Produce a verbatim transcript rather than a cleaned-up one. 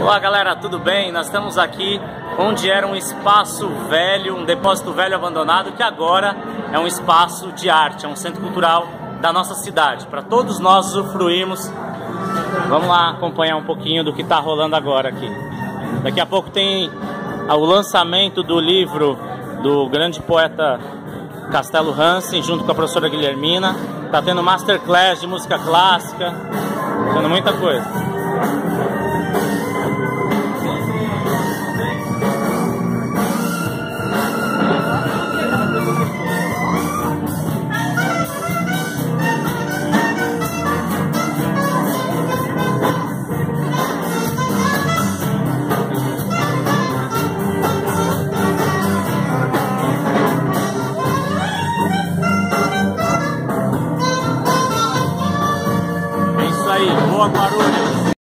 Olá galera, tudo bem? Nós estamos aqui onde era um espaço velho, um depósito velho abandonado, que agora é um espaço de arte, é um centro cultural da nossa cidade, para todos nós usufruirmos. Vamos lá acompanhar um pouquinho do que está rolando agora aqui. Daqui a pouco tem o lançamento do livro do grande poeta Castelo Hansen, junto com a professora Guilhermina. Tá tendo masterclass de música clássica, tendo muita coisa.